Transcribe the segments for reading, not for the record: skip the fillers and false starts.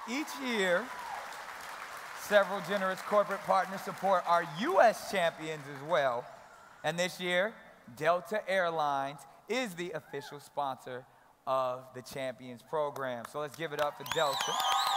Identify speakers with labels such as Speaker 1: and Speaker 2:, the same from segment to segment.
Speaker 1: Each year, several generous corporate partners support our U.S. champions as well. And this year, Delta Airlines is the official sponsor of the Champions program. So let's give it up for Delta.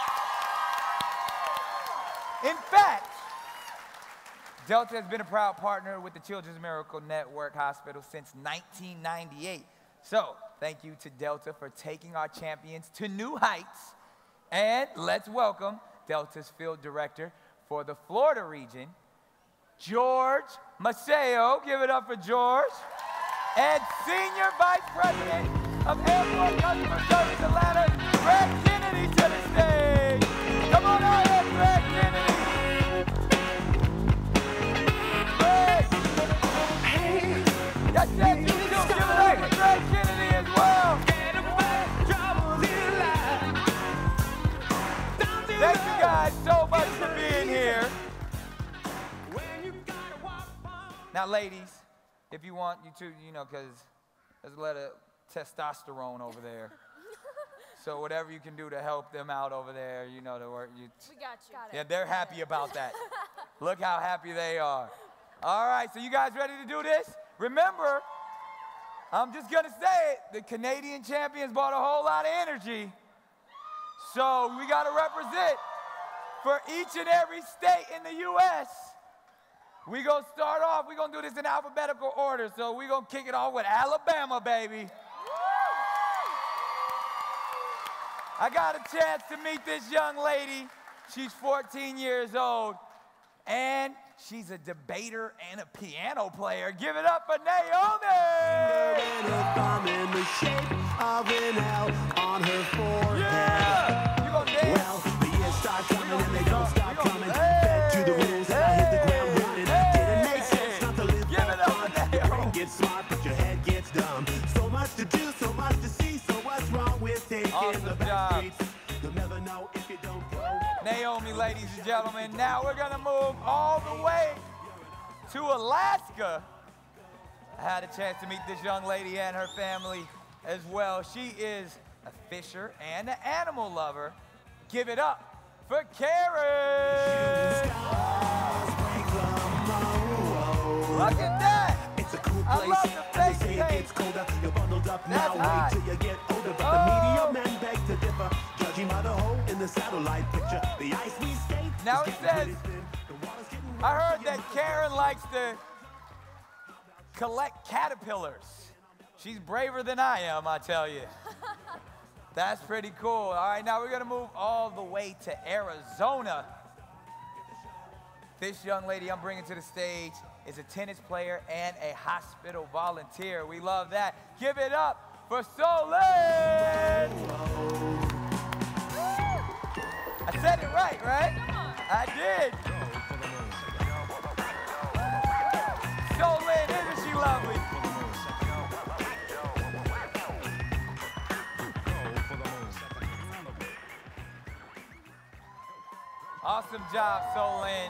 Speaker 1: In fact, Delta has been a proud partner with the Children's Miracle Network Hospital since 1998. So thank you to Delta for taking our champions to new heights. And let's welcome Delta's field director for the Florida region, George Maceo. Give it up for George. And Senior Vice President of Airport Customer Service Atlanta, Greg Kennedy, to the stage. Come on out here, Greg Kennedy. Greg. Hey. That's it. You too. Give it up for Greg Kennedy as well. Thank you guys so much for being here. Now, ladies, if you want, you two, you know, because there's a lot of testosterone over there. So whatever you can do to help them out over there, you know, to work. We
Speaker 2: got you.
Speaker 1: Yeah, they're happy about that. Look how happy they are. All right, so you guys ready to do this? Remember, I'm just going to say it, the Canadian champions brought a whole lot of energy. So we got to represent for each and every state in the U.S. We're going to start off, we're going to do this in alphabetical order. So we're going to kick it off with Alabama, baby. I got a chance to meet this young lady. She's 14 years old, and she's a debater and a piano player. Give it up for Naomi!
Speaker 3: In the shape of an L on her forehead.
Speaker 1: Yeah! You gonna dance?
Speaker 3: Well, the years start coming and they don't stop coming. Fed to the rules and I hit the ground running. Didn't make sense not to live for fun. Your brain gets smart, but your head gets dumb. So much to do, so much to see. So what's wrong with taking the back streets? You'll never know if you don't go.
Speaker 1: Naomi, ladies and gentlemen. Now we're gonna move all the way to Alaska. I had a chance to meet this young lady and her family as well. She is a fisher and an animal lover. Give it up for Karen. Look at that.
Speaker 3: It's a cool place.
Speaker 1: I love the face
Speaker 3: They say
Speaker 1: paint.
Speaker 3: it gets colder. You're bundled up now.
Speaker 1: hot.
Speaker 3: Wait till you get older. But the media men beg to differ. Judging by the hole in the satellite picture. The ice we skate.
Speaker 1: Now
Speaker 3: is
Speaker 1: it
Speaker 3: getting
Speaker 1: says,
Speaker 3: pretty thin. The water's getting
Speaker 1: I heard that Karen likes to collect caterpillars. She's braver than I am, I tell you. That's pretty cool. All right, now we're gonna move all the way to Arizona. This young lady I'm bringing to the stage is a tennis player and a hospital volunteer. We love that. Give it up for Solène. I said it right? I did. Solène, isn't she lovely? Awesome job, Solène.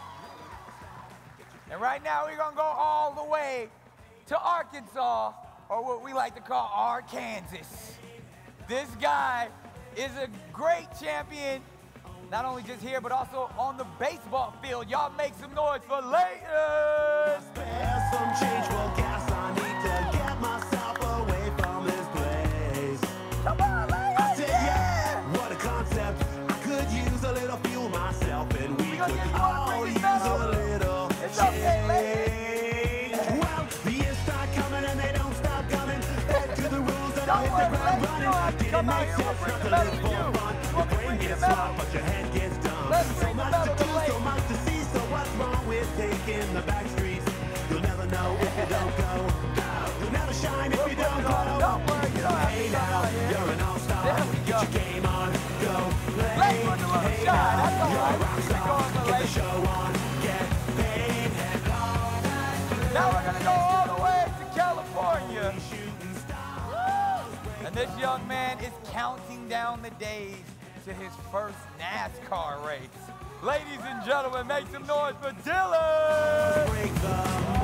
Speaker 1: And right now, we're gonna go all the way to Arkansas, or what we like to call Arkansas. This guy is a great champion, not only just here, but also on the baseball field. Y'all make some noise for Leighton.
Speaker 3: Spare some change for gas. I need to get myself away from this place.
Speaker 1: Come on, Leighton.
Speaker 3: I said, yeah, what a concept. I could use a little fuel myself, and we
Speaker 1: gonna
Speaker 3: could
Speaker 1: get you on the
Speaker 3: all
Speaker 1: bring
Speaker 3: use
Speaker 1: this
Speaker 3: a
Speaker 1: metal.
Speaker 3: little
Speaker 1: It's okay,
Speaker 3: change. Well, the years start coming and they don't stop coming. Back to the rules and I hit the ground running. Didn't make sense not to live for fun. Your brain gets smart, but your head gets dumb. So much to do, so much to see. So what's wrong with taking the back streets? You'll never know if you don't go. You'll never shine if you don't go.
Speaker 1: Don't worry, you don't have
Speaker 3: Hey
Speaker 1: to
Speaker 3: now,
Speaker 1: come out here.
Speaker 3: you're an all-star.
Speaker 1: There we
Speaker 3: Get
Speaker 1: go.
Speaker 3: your game on, go play.
Speaker 1: Let's put a little
Speaker 3: Hey
Speaker 1: shine.
Speaker 3: now,
Speaker 1: That's all
Speaker 3: you're a
Speaker 1: right.
Speaker 3: rock
Speaker 1: Keep
Speaker 3: star.
Speaker 1: going,
Speaker 3: Get the
Speaker 1: ladies.
Speaker 3: show on, get paid, and all that glitter.
Speaker 1: Now we're gonna go all the way to California.
Speaker 3: Shooting stars.
Speaker 1: And this young man is counting down the days to his first NASCAR race. Ladies and gentlemen, make some noise for Dylan!
Speaker 3: Break the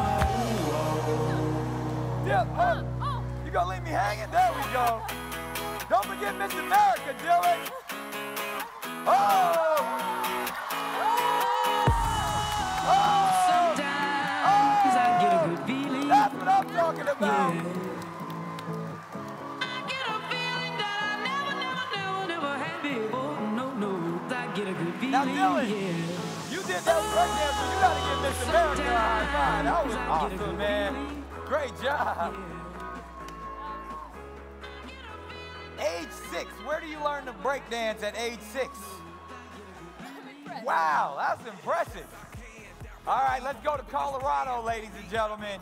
Speaker 3: mold.
Speaker 1: Dylan, you gonna leave me hanging? There we go. Don't forget Miss America, Dylan. Oh, Now, Dylan, you did that breakdance, so you got to give Miss America a high five. That was awesome, man. Great job. Age 6, where do you learn to breakdance at age 6? Wow, that's impressive. All right, let's go to Colorado, ladies and gentlemen.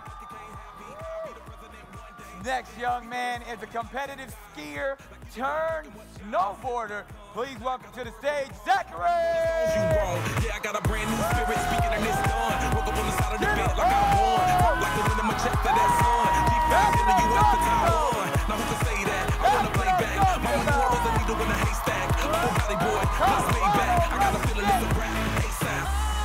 Speaker 1: Next young man is a competitive skier turned snowboarder. Please welcome to the stage, Zachary!
Speaker 2: Yeah, I got a brand new spirit speaking in this gun. Woke up on the side of the bed like I won. Like the wind in my chest of that sun. Deep down in the U.S. to Taiwan. Now who can say that? I wanna play back. Mama knew I was a needle in a haystack. I'm a body boy, plus made back. I got a feeling it's a rap. ASAP.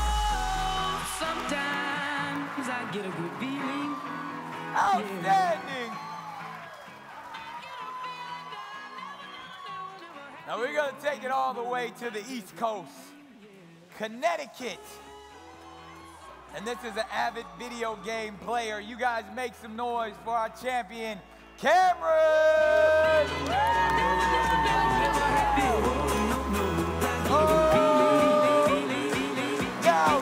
Speaker 3: Sometimes I get a good feeling.
Speaker 1: Outstanding! Now we're gonna take it all the way to the East Coast, Connecticut. And this is an avid video game player. You guys make some noise for our champion, Cameron! Now,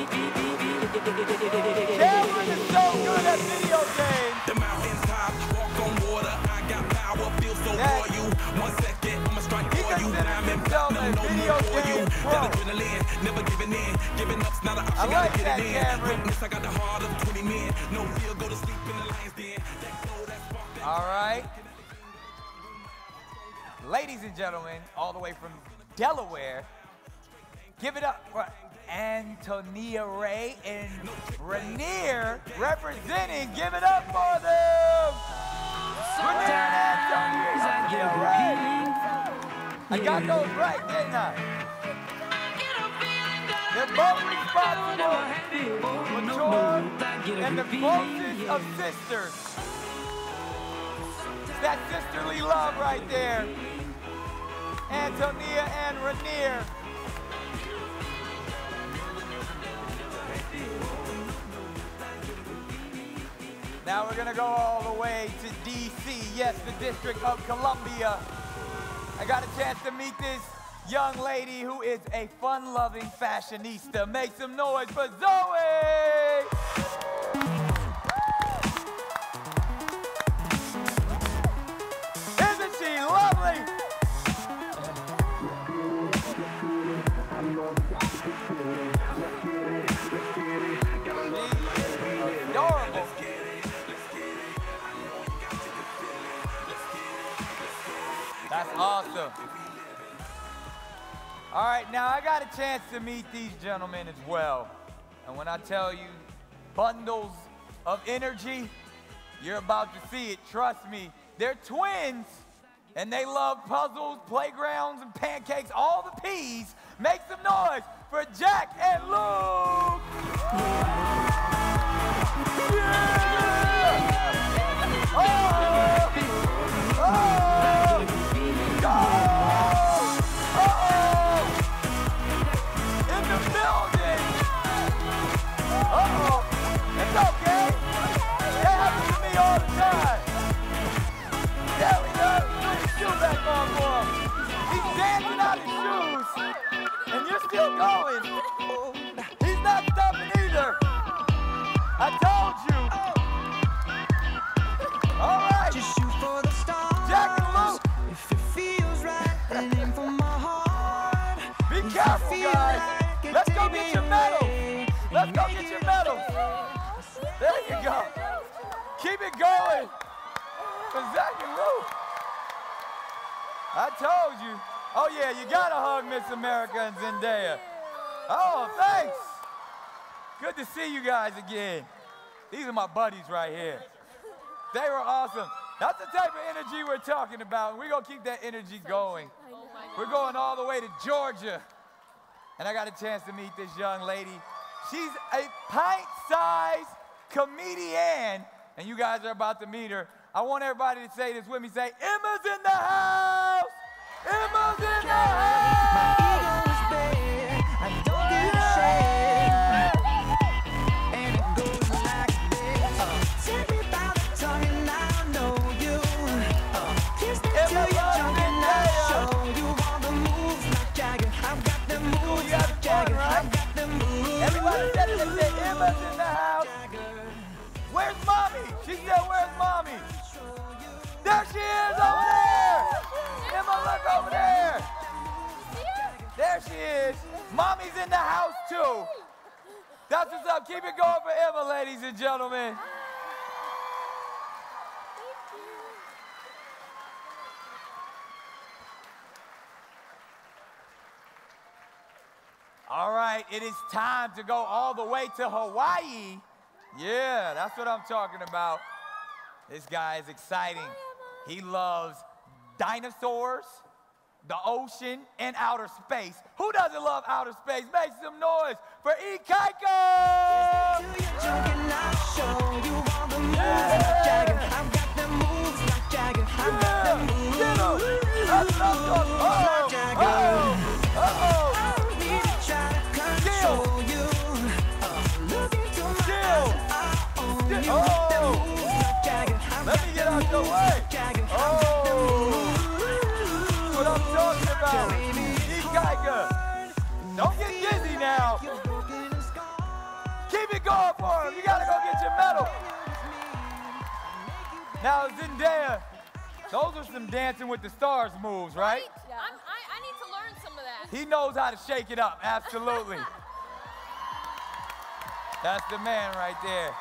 Speaker 1: Cameron is so good at video games.
Speaker 2: The mountains top, walk on water. I got power, feel so loyal. 1 second, I'ma strike for you. Diamond platinum, no more for you. That adrenaline, never giving in. Giving up's not an option, gotta get it in. Witness, I got the heart of 20 men. No fear, go to sleep in the lion's den.
Speaker 1: All right. Ladies and gentlemen, all the way from Delaware, give it up for Antonia Ray and Rainier representing. Give it up for them. Rainier and Antonia Ray. I got those right, didn't I? They're both responsible for George and the closest of sisters. It's that sisterly love right there. Antonia and Rainier. Now we're gonna go all the way to DC, yes, the District of Columbia. I got a chance to meet this young lady who is a fun-loving fashionista. Make some noise for Zoe! Isn't she lovely? Adorable. That's awesome. All right, now I got a chance to meet these gentlemen as well. And when I tell you bundles of energy, you're about to see it, trust me. They're twins, and they love puzzles, playgrounds, and pancakes, all the P's. Make some noise for Jack and Luke! Yeah! Oh! Go! Uh-oh! In the building! Uh-oh! It's okay! That happens to me all the time! Yeah, we got put his shoe back on for him. He's dancing out his shoes, and you're still going. He's not stopping either. I told you. All right.
Speaker 3: Just shoot for the stars.
Speaker 1: Jack and Luke.
Speaker 3: If it feels right, then aim for my heart.
Speaker 1: Be careful, guys. Let's go get your medals. Let's go get your medals. There you go. Keep it going for Zach and Luke. I told you. Oh, yeah, you got to hug Miss America and Zendaya. Oh, thanks. Good to see you guys again. These are my buddies right here. They were awesome. That's the type of energy we're talking about. We're going to keep that energy going. We're going all the way to Georgia. And I got a chance to meet this young lady. She's a pint-sized comedian. And you guys are about to meet her. I want everybody to say this with me. Say, Emma's in the house! Emma's in the house!
Speaker 3: My ego is bare. I don't give a shit. And it goes like this. Take me by the tongue and I know you. Kiss me till you're drunk and I'll show you all the moves like Jagger. I've got them
Speaker 1: is. Mommy's in the house, too. That's what's up. Keep it going for Emma, ladies and gentlemen. All right, it is time to go all the way to Hawaii. Yeah, that's what I'm talking about. This guy is exciting. He loves dinosaurs, the ocean, and outer space. Who doesn't love outer space? Make some noise for E. Kaika! Let me get out the way. What I'm talking about. E. Kaika. Don't get dizzy now. Keep it going for him. You gotta go get your medal. Now, Zendaya, those are some Dancing with the Stars moves, right?
Speaker 4: Yeah. I need to learn some of that.
Speaker 1: He knows how to shake it up, absolutely. That's the man right there.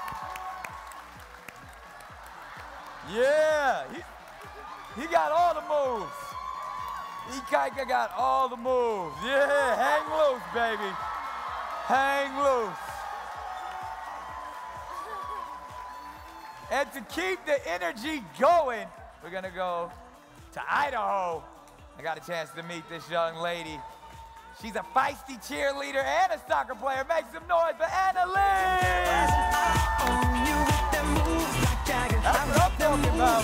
Speaker 1: Yeah, he got all the moves. E. Kaika got all the moves. Yeah, hang loose, baby. Hang loose. And to keep the energy going, we're gonna go to Idaho. I got a chance to meet this young lady. She's a feisty cheerleader and a soccer player. Make some noise for Anna Lee! That's what I'm talking about.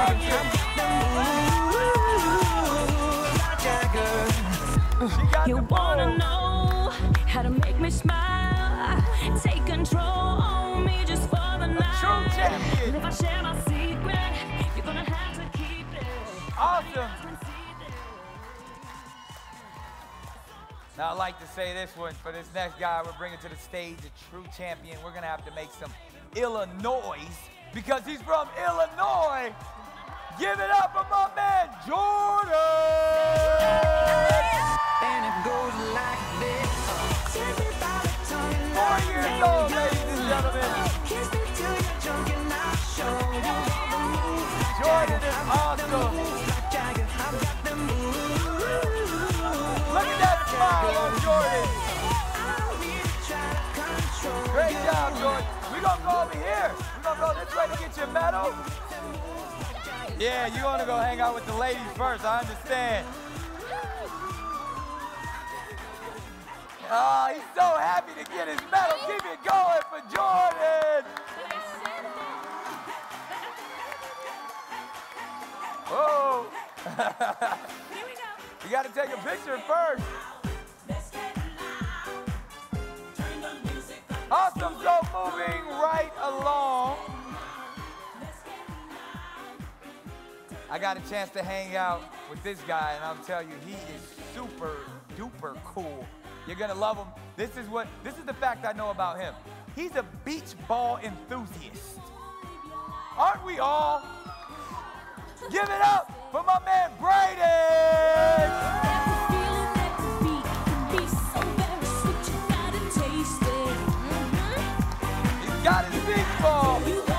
Speaker 5: You wanna know how to make me smile? Take control on me just for the night.
Speaker 1: True champion.
Speaker 5: If I share my secret, you're gonna have to keep it.
Speaker 1: Awesome. Now, I'd like to say this one for this next guy we're bringing to the stage, a true champion. We're going to have to make some Illinois because he's from Illinois. Give it up for my man, Jordan!
Speaker 3: And it goes like this.
Speaker 1: 4 years old, ladies and gentlemen. Jordan is awesome. Look at that smile on Jordan. Great job, Jordan. We're going to go over here. We're going to go this way to get your medal. Yeah, you want to go hang out with the ladies first. I understand. Oh, he's so happy to get his medal. Keep it going for Jordan. Whoa.
Speaker 4: Here we go.
Speaker 1: You got to take a picture first. Awesome, so moving right along. I got a chance to hang out with this guy, and I'll tell you, he is super duper cool. You're gonna love him. This is the fact I know about him. He's a beach ball enthusiast. Aren't we all? Give it up for my man, Brayden! He's got his beach ball.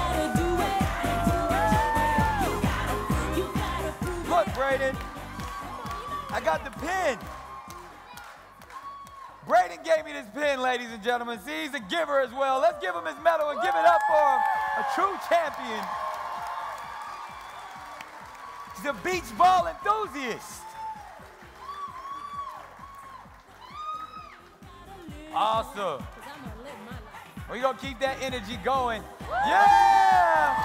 Speaker 1: Look, Brayden, I got the pin. Brayden gave me this pin, ladies and gentlemen. See, he's a giver as well. Let's give him his medal and give it up for him. A true champion. He's a beach ball enthusiast. Awesome. We're going to keep that energy going. Yeah!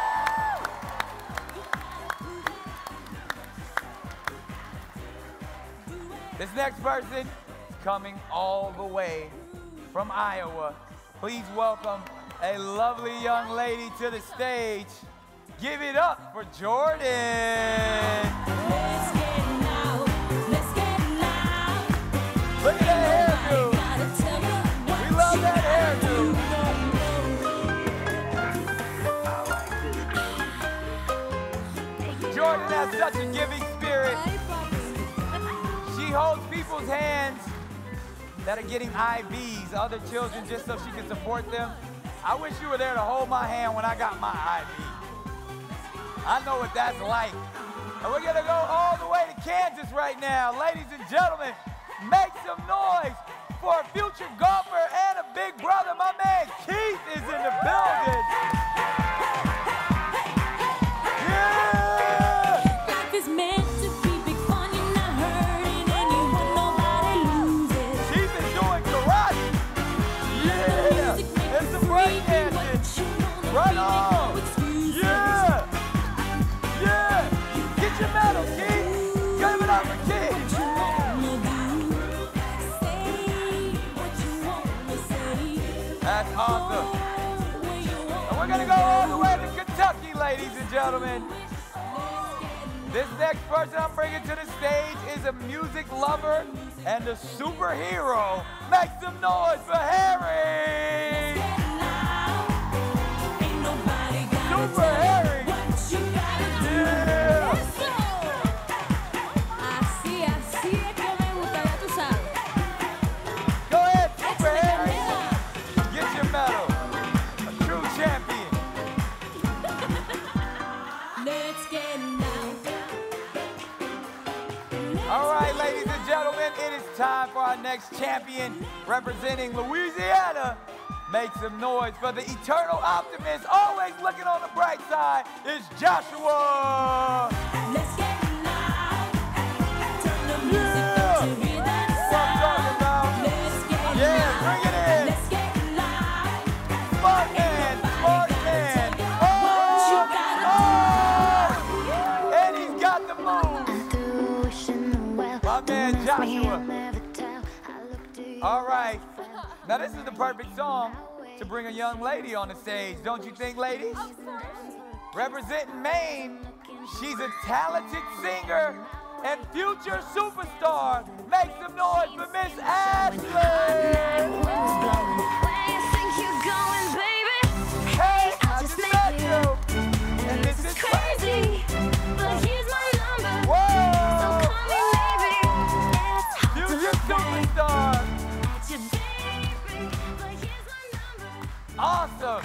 Speaker 1: This next person is coming all the way from Iowa. Please welcome a lovely young lady to the stage. Give it up for Jordan.
Speaker 5: Let's get loud. Let's get loud.
Speaker 1: Look at that hairdo. We love that hairdo. Jordan has such a giving spirit. She holds people's hands that are getting IVs, other children, just so she can support them. I wish you were there to hold my hand when I got my IV. I know what that's like. And we're gonna go all the way to Kansas right now. Ladies and gentlemen, make some noise for a future golfer and a big brother. My man Keith is in the building. Yeah!
Speaker 5: Life is meant to be big fun, you're not hurting anyone, nobody loses.
Speaker 1: Keith is doing karate. Yeah! It's the break dancing. Right on. Yeah! Yeah! Get your medal, Keith. Give it up for Keith. That's awesome. And we're gonna go all the way to Kentucky, ladies and gentlemen. This next person I'm bringing to the stage is a music lover and a superhero. Make some noise for Harry! Super Harry! Yeah! Go ahead, Super Harry! Get your medal. A true champion.
Speaker 5: Let's get now.
Speaker 1: All right, ladies and gentlemen, it is time for our next champion representing Louisiana. Make some noise for the eternal optimist, always looking on the bright side, is Joshua.
Speaker 5: Let's get loud. Turn the music up to hear that
Speaker 1: What I'm talking about.
Speaker 5: sound. Let's get
Speaker 1: Yeah,
Speaker 5: loud.
Speaker 1: bring it in.
Speaker 5: Let's get loud.
Speaker 1: Smart man, smart man. Oh! And he's got the moves. My man Joshua. All right. Now this is the perfect song to bring a young lady on the stage, don't you think, ladies? Representing Maine, she's a talented singer and future superstar. Make some noise for Miss Ashley. Hey, I just met you, and this is crazy. Whoa! Future superstar. Awesome.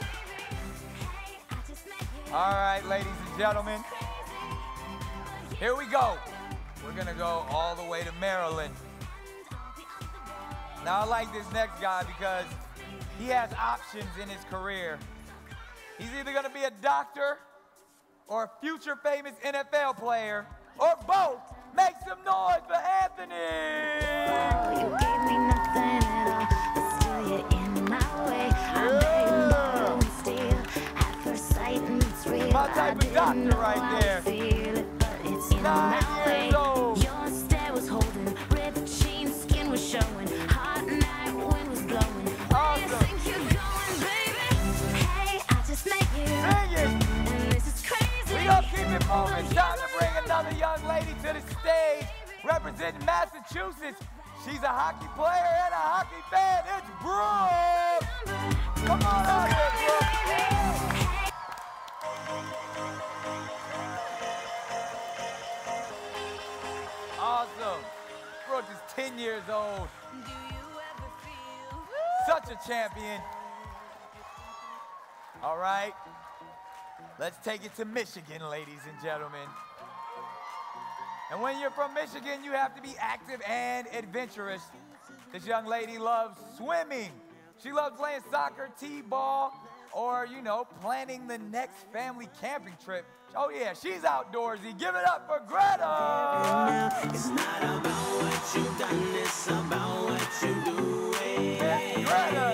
Speaker 1: All right, ladies and gentlemen, here we go. We're gonna go all the way to Maryland. Now I like this next guy because he has options in his career. He's either gonna be a doctor or a future famous NFL player, or both. Make some noise for Anthony.
Speaker 6: You gave me nothing at all, but still you're in my way. I'm still at first sight and it's real.
Speaker 1: My type of doctor right there.
Speaker 6: Feel it, but it's in
Speaker 1: 9
Speaker 6: my way.
Speaker 1: years old.
Speaker 6: Your stare was holding, ripped jeans, skin was showing, hot night wind was blowing. Where you think you're going, baby? Hey, I just met you,
Speaker 1: Sing it.
Speaker 6: and this is crazy.
Speaker 1: We gonna keep it moving. Time to bring another young lady to the stage, representing Massachusetts. She's a hockey player and a hockey fan. It's Brooke. Come on out here, Brooke. Awesome. Brooke is 10 years old. Such a champion. All right. Let's take it to Michigan, ladies and gentlemen. And when you're from Michigan, you have to be active and adventurous. This young lady loves swimming. She loves playing soccer, t-ball, or, you know, planning the next family camping trip. Oh, yeah, she's outdoorsy. Give it up for Greta.
Speaker 3: It's not about what you've done, it's about what you do.
Speaker 1: Miss Greta.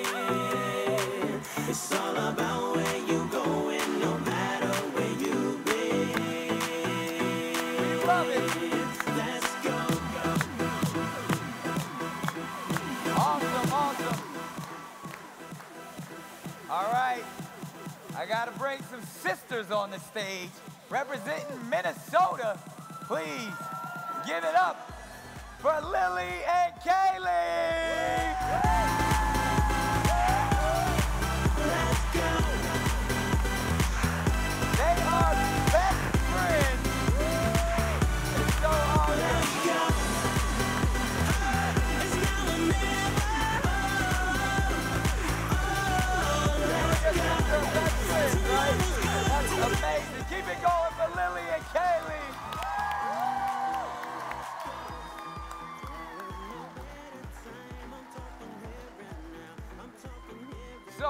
Speaker 3: It's all about where you going, no matter where you've been.
Speaker 1: We love it.
Speaker 3: Let's go,
Speaker 1: Awesome, awesome. All right. I got to bring some sisters on the stage representing Minnesota. Please give it up for Lily and Kaylee.
Speaker 3: Let's go.
Speaker 1: They are best friends. It's so awesome.
Speaker 3: Let's go.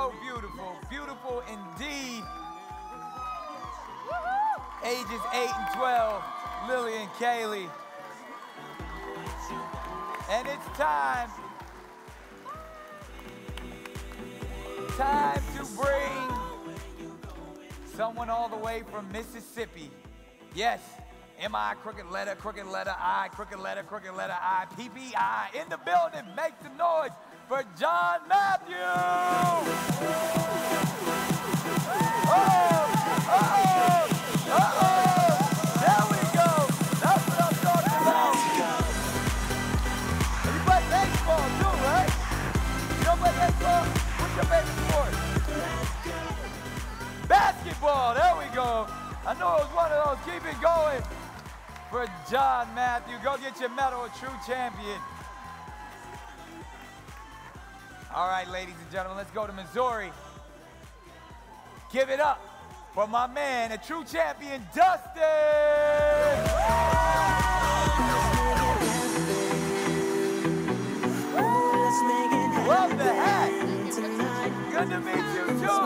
Speaker 1: So beautiful, beautiful indeed. Ages 8 and 12, Lily and Kaylee. And it's time to bring someone all the way from Mississippi. Yes, M-I, crooked letter, I, crooked letter, I, P-P-I, in the building. Make some noise for John Matthews. There we go. That's what I'm talking about. And you play baseball too, right? You don't play baseball? What's your favorite sport? Basketball. There we go. I know it was one of those. Keep it going for John Matthew. Go get your medal, a true champion. All right, ladies and gentlemen, let's go to Missouri. Give it up for my man, a true champion, Dustin. Love the hat. Good to meet you, too.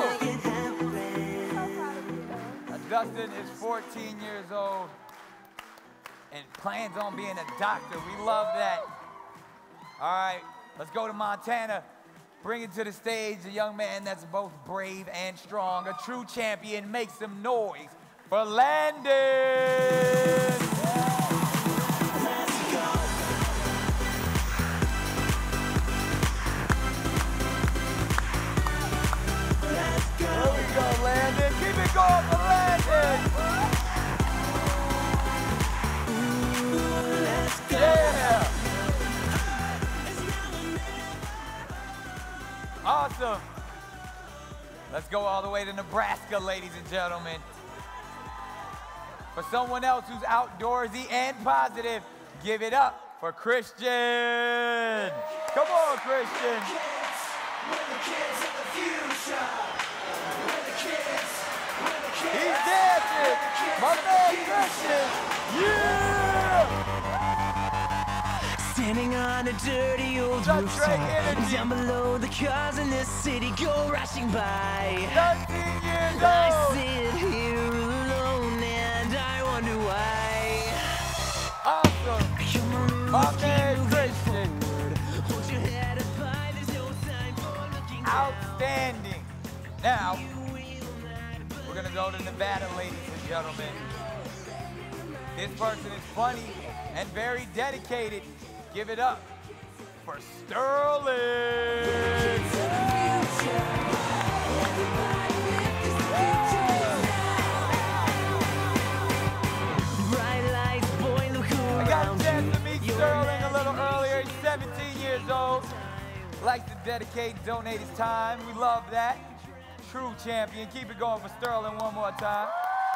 Speaker 1: Dustin is 14 years old and plans on being a doctor. We love that. All right, let's go to Montana. Bring it to the stage, a young man that's both brave and strong, a true champion. Make some noise for Landon. There we go, Landon. Keep it going for Landon. Yeah. Awesome. Let's go all the way to Nebraska, ladies and gentlemen. For someone else who's outdoorsy and positive, give it up for Christian. Come on, Christian. He's dancing. My man, Christian. Yeah.
Speaker 3: Standing on a dirty old rooftop, down below the cars in this city go rushing by.
Speaker 1: 13 years old.
Speaker 3: I sit here alone and I wonder why.
Speaker 1: Awesome.
Speaker 3: Come on,
Speaker 1: My man, Christian.
Speaker 3: hold your head up high, there's no time for looking down.
Speaker 1: Outstanding. Now, we're going to go to Nevada, ladies and gentlemen. This person is funny and very dedicated. Give it up for Sterling.
Speaker 3: Bright lights, boy, look
Speaker 1: I got a
Speaker 3: around
Speaker 1: chance
Speaker 3: you.
Speaker 1: to meet Sterling a little earlier. He's 17 years old. Likes to dedicate and donate his time. We love that. True champion. Keep it going for Sterling one more time.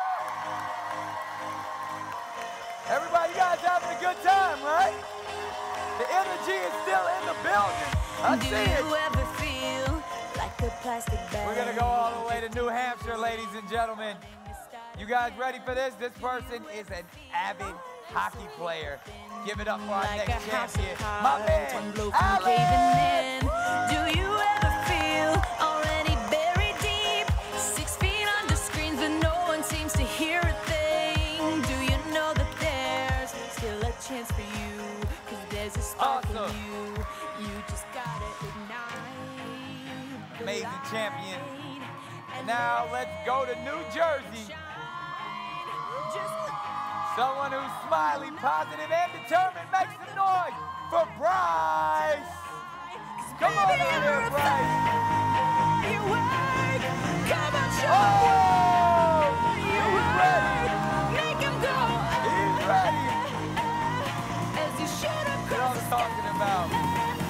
Speaker 1: Everybody, you guys having a good time, right? The energy is still in the building. I
Speaker 6: Do
Speaker 1: see
Speaker 6: you
Speaker 1: it.
Speaker 6: ever feel like a plastic bag?
Speaker 1: We're gonna go all the way to New Hampshire, ladies and gentlemen. You guys ready for this? This person is an avid hockey player. Give it up for our
Speaker 6: Like
Speaker 1: next
Speaker 6: a house of
Speaker 1: champion, my
Speaker 6: cards, one
Speaker 1: man,
Speaker 6: blow from caving
Speaker 1: Alex.
Speaker 6: in. Do you ever feel already buried deep? 6 feet under screens, but no one seems to hear a thing. Do you know that there's still a chance for you? 'Cause there's a spark in
Speaker 1: Awesome.
Speaker 6: you. You just gotta ignite. the
Speaker 1: Amazing champion.
Speaker 6: light and
Speaker 1: Now let's go to New Jersey.
Speaker 6: shine. Just
Speaker 1: Someone who's smiley, positive, and determined. Make some noise for Bryce. Come on
Speaker 6: baby,
Speaker 1: out
Speaker 6: you're
Speaker 1: here,
Speaker 6: a
Speaker 1: Bryce.
Speaker 6: you work. Come on, show
Speaker 1: Oh,
Speaker 6: you
Speaker 1: he's
Speaker 6: work.
Speaker 1: ready.
Speaker 6: Make him go.
Speaker 1: He's ready.
Speaker 6: As you shoot
Speaker 1: What
Speaker 6: across
Speaker 1: I'm
Speaker 6: the
Speaker 1: talking about.
Speaker 6: sky.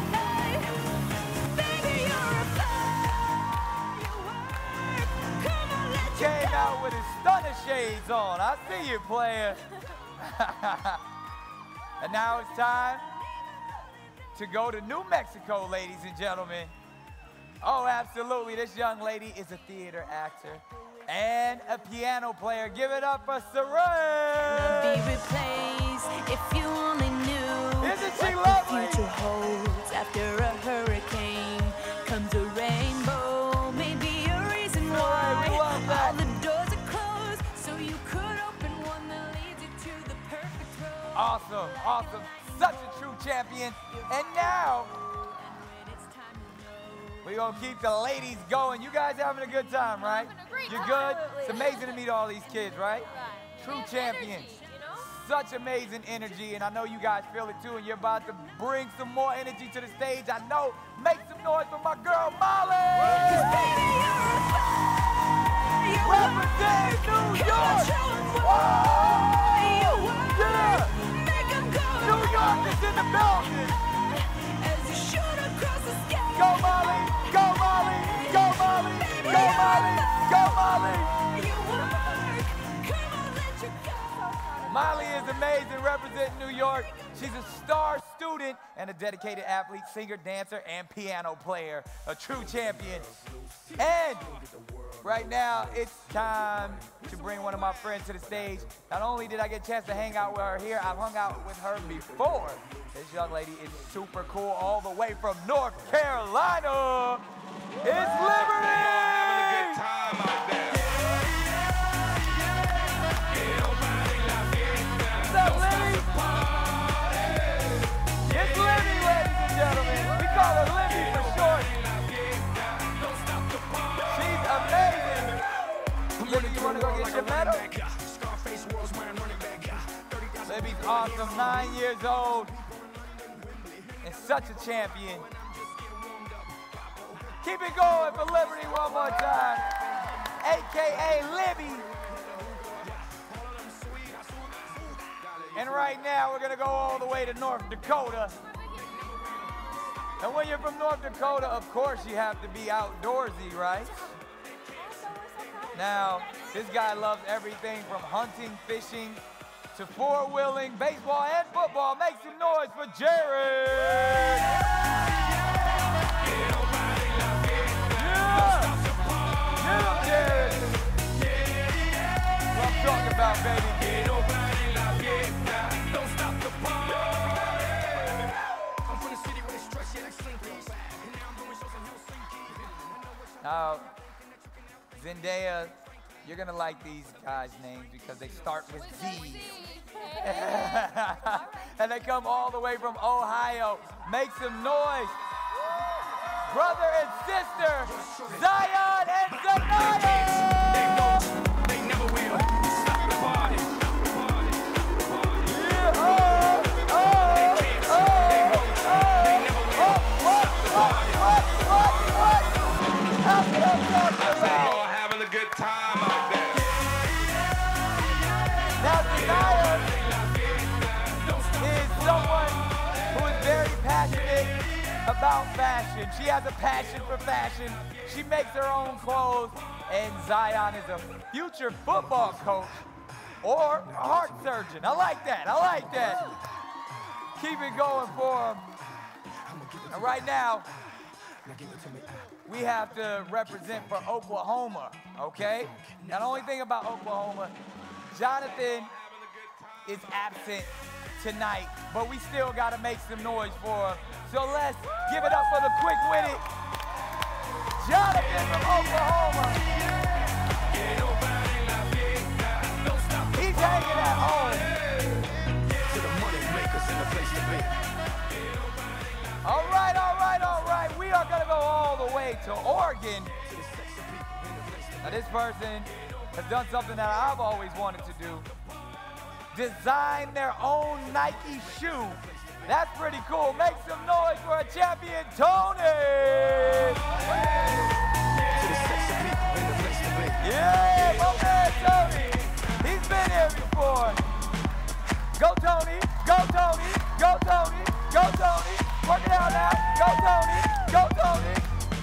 Speaker 6: Baby, you're a fire. You work. Come on, let your
Speaker 1: Came out with his stunner shades on. I see you, player. And now it's time to go to New Mexico, ladies and gentlemen. Oh, absolutely. This young lady is a theater actor and a piano player. Give it up for
Speaker 6: be
Speaker 1: Saray.
Speaker 6: replaced if you only knew
Speaker 1: Isn't she
Speaker 6: what
Speaker 1: lovely?
Speaker 6: the future holds. After a hurricane comes a rainbow. Me
Speaker 1: Awesome, awesome. Such a true champion. And now, we're going to keep the ladies going. You guys having a good time, right?
Speaker 4: Having a great
Speaker 1: You're
Speaker 4: time.
Speaker 1: good? It's amazing to meet all these kids, right?
Speaker 4: Right.
Speaker 1: True
Speaker 4: And
Speaker 1: champions.
Speaker 4: energy, you know?
Speaker 1: Such amazing energy, and I know you guys feel it too, and you're about to bring some more energy to the stage. I know. Make some noise for my girl, Molly! Represent New York! Whoa! Yeah! New York is in the building! Go Molly! Go Molly! Go Molly! Go Molly! Go Molly! Molly is amazing, representing New York. She's a star student and a dedicated athlete, singer, dancer, and piano player, a true champion. And right now, it's time to bring one of my friends to the stage. Not only did I get a chance to hang out with her here, I've hung out with her before. This young lady is super cool, all the way from North Carolina. It's Liberty! What's up, Libby? It's Libby, ladies and gentlemen. We call her Libby for short. She's amazing. Libby, you want to go get your medal? Libby's awesome, 9 years old, and such a champion. Keep it going for Liberty one more time, AKA Libby. And right now, we're gonna go all the way to North Dakota. And when you're from North Dakota, of course you have to be outdoorsy, right? Now, this guy loves everything from hunting, fishing, to four-wheeling, baseball, and football. Make some noise for Jared! Yeah! Yeah, Jared! What I'm talking about, baby. Now, Zendaya, you're gonna like these guys' names because they start with Z. And they come all the way from Ohio. Make some noise. Brother and sister, Zion and Zanaya!
Speaker 2: They never will stop the party.
Speaker 1: Yeah,
Speaker 2: Y'all having a good time out there.
Speaker 1: Now, Zanaya is someone who is very passionate about fashion. She has a passion for fashion. She makes her own clothes, and Zion is a future football coach or a heart surgeon. I like that. I like that. Keep it going for him. And right now, we have to represent for Oklahoma, okay? Now, the only thing about Oklahoma, Jonathan is absent tonight, but we still got to make some noise for him. So let's give it up for the quick-witted Jonathan from Oklahoma. He's hanging at home. All right, all right, all right. We are going to go all the way to Oregon. Now, this person has done something that I've always wanted to do. Design their own Nike shoe. That's pretty cool. Make some noise for a champion, Tony. Yeah, my man Tony. He's been here before. Go Tony, go Tony, go Tony, go Tony. Work it out now. Go Tony, go Tony.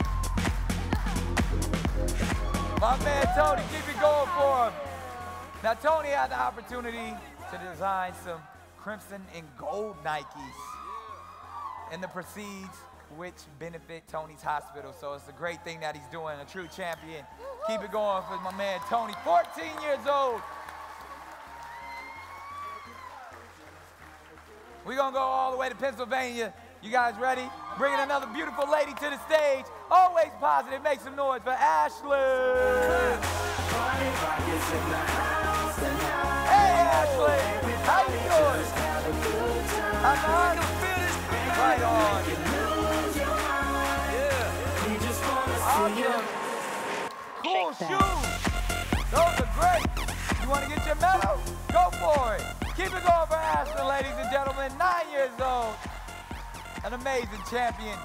Speaker 1: My man Tony, keep it going for him. Now Tony had the opportunity to design some crimson and gold Nikes, and the proceeds which benefit Tony's hospital. So it's a great thing that he's doing, a true champion. Keep it going for my man Tony, 14 years old. We're gonna go all the way to Pennsylvania. You guys ready? Bringing another beautiful lady to the stage. Always positive, make some noise for Ashley. Hey Ashley, how you doing? I'm on. Right on. Awesome. Cool shoes. Those are great. You want to get your medal? Go for it. Keep it going for Ashton, ladies and gentlemen. 9 years old. An amazing champion.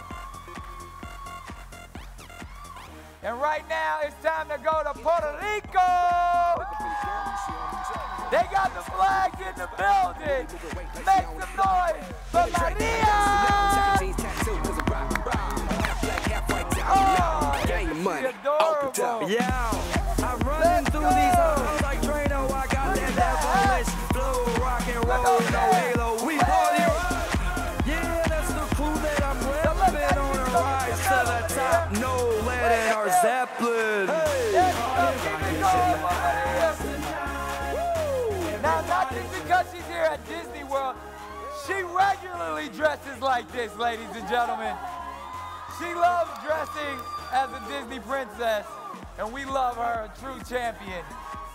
Speaker 1: And right now, it's time to go to Puerto Rico. They got the flags in the building. Make some noise for Maria. Oh, she's adorable.
Speaker 7: Yeah, I'm running through these halls like Drano. I got that devilish flow, rock and roll, no halo. We party rock. Yeah, that's the crew that I'm repping on a rise to the top. No lead in our Zeppelin.
Speaker 1: Now, not just because she's here at Disney World, she regularly dresses like this, ladies and gentlemen. She loves dressing as a Disney princess, and we love her, a true champion.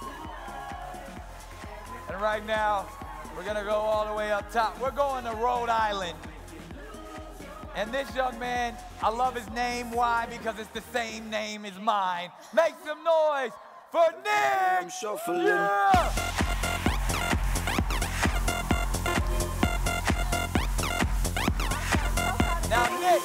Speaker 1: And right now, we're gonna go all the way up top. We're going to Rhode Island. And this young man, I love his name. Why? Because it's the same name as mine. Make some noise for Nick!
Speaker 7: I'm shuffling.
Speaker 1: Yeah! Now, Nick,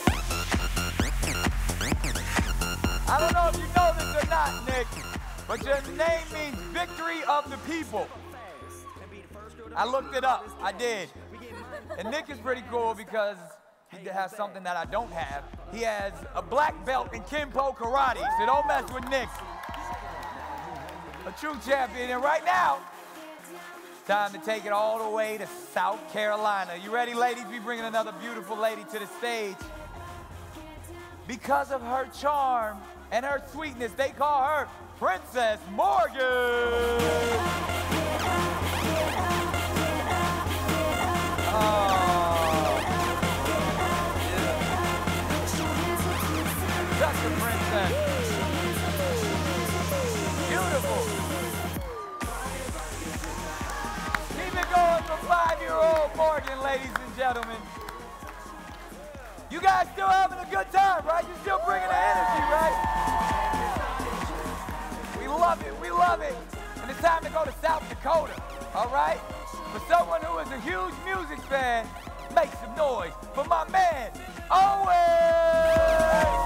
Speaker 1: I don't know if you know this or not, Nick, but your name means victory of the people. I looked it up. I did. And Nick is pretty cool because he has something that I don't have. He has a black belt in Kenpo Karate, so don't mess with Nick. A true champion. And right now, it's time to take it all the way to South Carolina. You ready, ladies? We bringing another beautiful lady to the stage. Because of her charm and her sweetness, they call her Princess Morgan. Such a princess. Beautiful. Keep it going for 5-year-old Morgan, ladies and gentlemen. You guys still having a good time, right? You're still bringing the energy, right? We love it, we love it. And it's time to go to South Dakota, all right? For someone who is a huge music fan, make some noise for my man, Owen!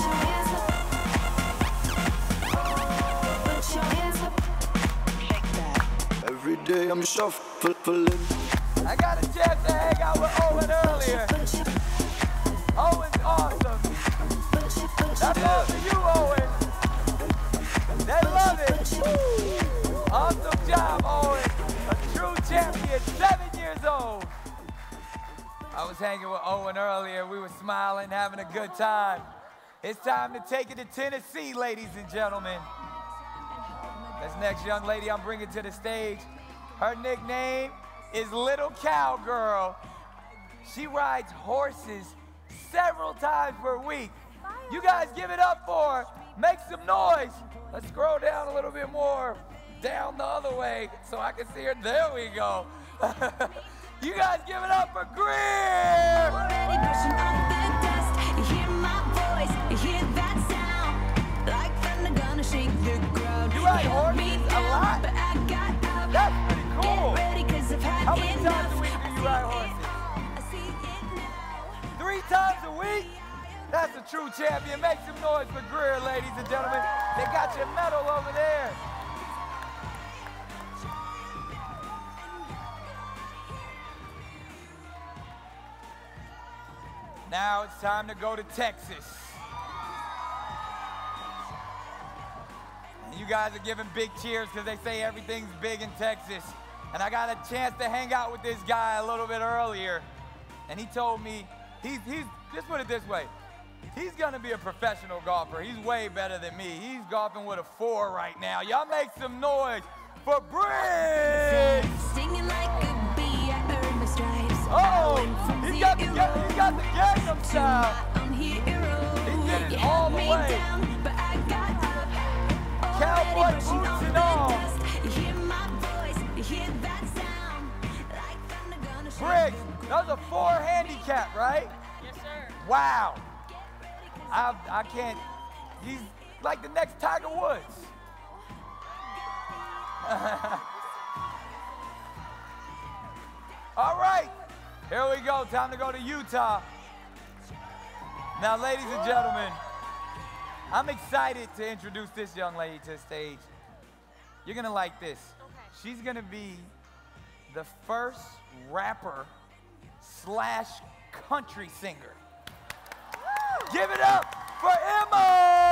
Speaker 7: Every day I'm shuffling.
Speaker 1: I got a chance to hang out with Owen earlier. Owen's awesome. That's all for you, Owen. They love it. Awesome job, Owen. A true champion, 7 years old. I was hanging with Owen earlier. We were smiling, having a good time. It's time to take it to Tennessee, ladies and gentlemen. This next young lady I'm bringing to the stage, her nickname is Little Cowgirl. She rides horses several times per week. You guys give it up for her. Make some noise. Let's scroll down a little bit more. Down the other way so I can see her. There we go. You guys give it up for Greer.
Speaker 6: Already brushing off the dust. You hear my voice, you hear that sound. Like thunder gonna shake the ground.
Speaker 1: You ride horses a lot?
Speaker 6: But I got up.
Speaker 1: That's pretty cool.
Speaker 6: Get ready, 'cause I've had
Speaker 1: How many
Speaker 6: enough.
Speaker 1: times a week do you ride horses?
Speaker 6: I see it now.
Speaker 1: 3 times a week? That's a true champion. Make some noise for Greer, ladies and gentlemen. They got your medal over there. Now it's time to go to Texas. And you guys are giving big cheers because they say everything's big in Texas. And I got a chance to hang out with this guy a little bit earlier. And he told me, he's just put it this way, he's gonna be a professional golfer. He's way better than me. He's golfing with a 4 right now. Y'all make some noise for Briggs!
Speaker 6: Stinging like a bee, I earned my stripes.
Speaker 1: Oh, he's got the Gangnam style. He did it all the way. Cowboy boots and all. Briggs, That was a 4 handicap, right?
Speaker 4: Yes, sir.
Speaker 1: Wow. I can't. He's like the next Tiger Woods. All right. Here we go. Time to go to Utah. Now, ladies and gentlemen, I'm excited to introduce this young lady to the stage. You're going to like this.
Speaker 4: Okay.
Speaker 1: She's going to be the first rapper / country singer. Give it up for Emma!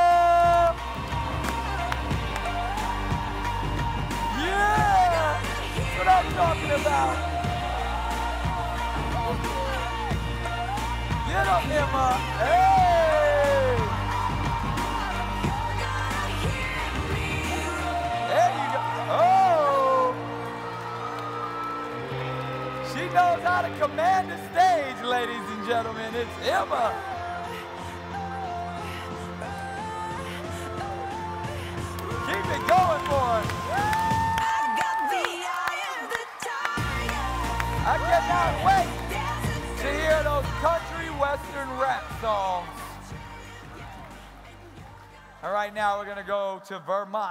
Speaker 1: Yeah! That's what I'm talking about. Get up, Emma! Hey! There you go. Oh! She knows how to command the stage, ladies and gentlemen. It's Emma. Keep it going for us. I cannot wait to hear those country western rap songs. All right, now we're going to go to Vermont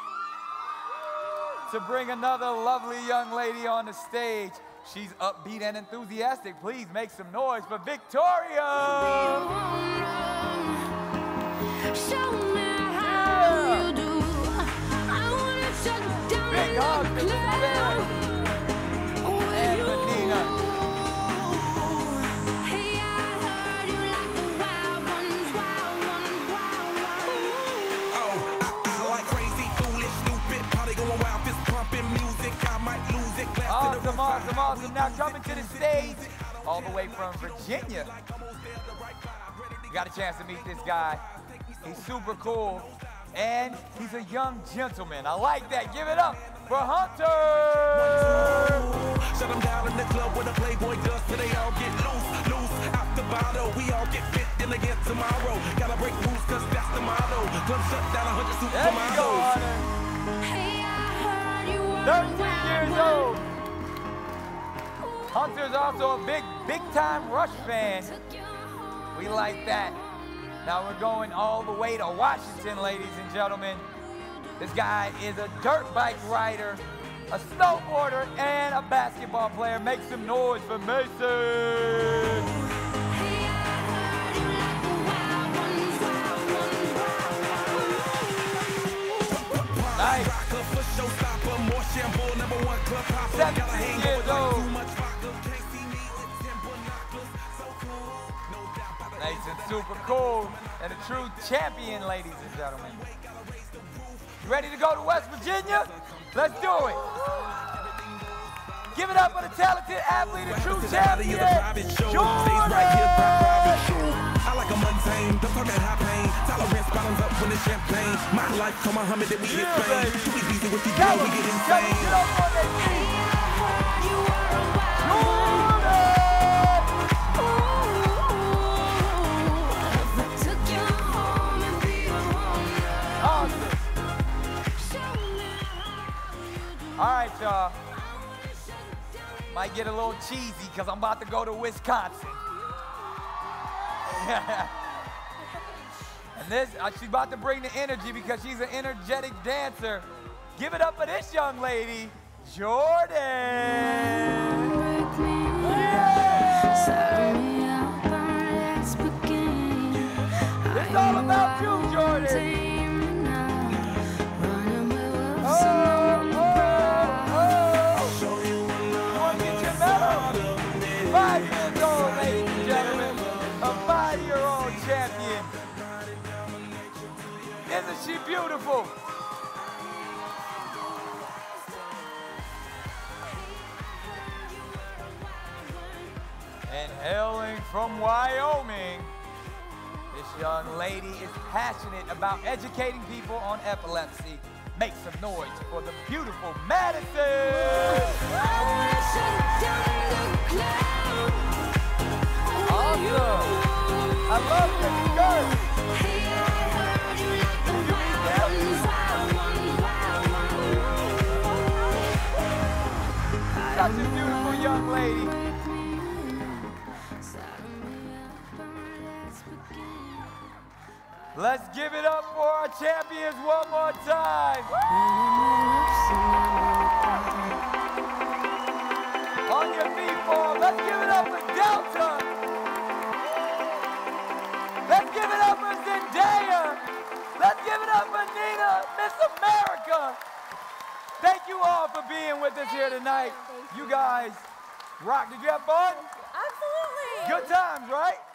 Speaker 1: to bring another lovely young lady on the stage. She's upbeat and enthusiastic. Please make some noise for Victoria.
Speaker 5: Show me how you do. I wanna shut down
Speaker 1: Big
Speaker 5: the
Speaker 1: hugs to the
Speaker 5: club.
Speaker 1: and Benina.
Speaker 5: Hey, I heard you like the wild ones, wild ones, wild ones.
Speaker 2: I like crazy, foolish, stupid, party going wild, fist pumping music. I might lose it.
Speaker 1: Awesome, awesome, awesome. Now coming to the stage, all the way from Virginia. You got a chance to meet this guy. He's super cool, and he's a young gentleman. I like that. Give it up for Hunter.
Speaker 2: Shut them down in the club where the Playboy does till they all get loose, loose out the bottle. We all get fit in again tomorrow. Gotta break rules cause that's the motto. Club shut down 100
Speaker 1: There you go,
Speaker 2: supermodels.
Speaker 1: Hunter.
Speaker 5: Hey, I heard you were
Speaker 1: 13 years old. Hunter's also a big time Rush fan. We like that. Now we're going all the way to Washington, ladies and gentlemen. This guy is a dirt bike rider, a snowboarder, and a basketball player. Make some noise for Mason. Nice. 17 years old. Nice and super cool, and a true champion, ladies and gentlemen. You ready to go to West Virginia? Let's do it. Give it up for the talented athlete and true champion, Jordan.
Speaker 2: I like a mundane, don't talk that high pain. Tolerance bottoms up when it's champagne. My life, come on, Muhammad, then we hit fame. Too easy with you, girl, we get insane.
Speaker 1: Get up on that feet. All right, y'all. Might get a little cheesy because I'm about to go to Wisconsin. And this, she's about to bring the energy because she's an energetic dancer. Give it up for this young lady, Jordan. It's all about you, Jordan. Isn't she beautiful? And hailing from Wyoming, this young lady is passionate about educating people on epilepsy. Make some noise for the beautiful Madison! Awesome! I love this skirt! Such a beautiful young lady. Let's give it up for our champions one more time. On your feet, Paul. Let's give it up for Delta. Let's give it up for Zendaya. Let's give it up for Nina, Miss America. Thank you all for being with us here tonight. You guys rock. Did you have fun?
Speaker 4: Absolutely.
Speaker 1: Good times, right?